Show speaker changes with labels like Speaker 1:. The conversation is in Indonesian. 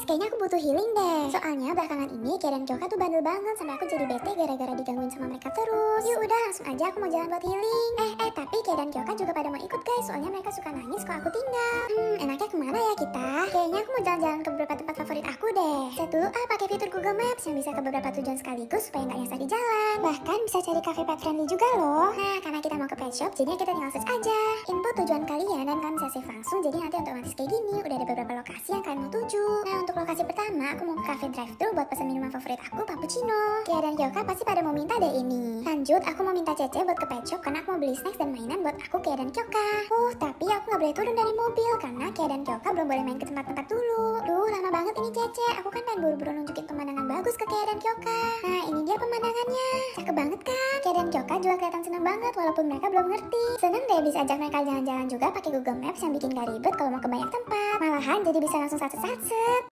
Speaker 1: kayaknya aku butuh healing deh. Soalnya belakangan ini Kia dan Kyoka tuh bandel banget sampai aku jadi bete gara-gara digangguin sama mereka terus. Yuk udah langsung aja aku mau jalan buat healing. Tapi Kia dan Kyoka juga pada mau ikut guys, soalnya mereka suka nangis kalau aku tinggal. Enaknya kemana ya kita? Kayaknya aku mau jalan-jalan ke beberapa tempat favorit aku deh. Set dulu pakai fitur Google Maps yang bisa ke beberapa tujuan sekaligus supaya nggak nyasar di jalan. Bahkan bisa cari cafe pet friendly juga loh. Nah, karena kita mau ke pet shop, jadinya kita tinggal search aja input tujuan kalian dan kalian bisa save langsung. Jadi nanti otomatis kayak gini udah ada beberapa lokasi yang kalian mau tuju. Nah, untuk lokasi pertama aku mau ke cafe drive-thru buat pesan minuman favorit aku, cappuccino. Kia dan Kyoka pasti pada mau minta deh ini. Lanjut, aku mau minta Cece buat ke pet shop karena aku mau beli snacks dan mainan buat aku, Kia dan Kyoka. Tapi aku nggak boleh turun dari mobil karena Kia dan Kyoka belum boleh main ke tempat-tempat dulu. Lama banget ini Cece. Aku kan pengen buru-buru nunjukin pemandangan bagus ke Kia dan Kyoka. Nah, ini dia pemandangannya. Cakep banget kan? Kia dan Kyoka juga kelihatan seneng banget walaupun mereka belum ngerti. Seneng deh bisa ajak mereka jalan-jalan juga pakai Google Maps yang bikin gak ribet kalau mau ke banyak tempat. Malahan jadi bisa langsung satset-satset.